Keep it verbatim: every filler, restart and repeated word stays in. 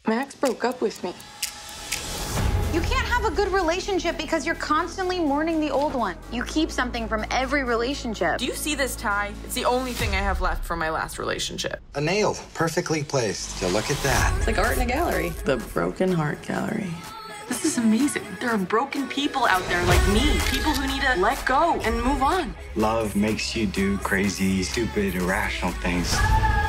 Max broke up with me. You can't have a good relationship because you're constantly mourning the old one. You keep something from every relationship. Do you see this tie? It's the only thing I have left from my last relationship. A nail, perfectly placed. So look at that. It's like art in a gallery. The Broken Heart Gallery. This is amazing. There are broken people out there like me. People who need to let go and move on. Love makes you do crazy, stupid, irrational things.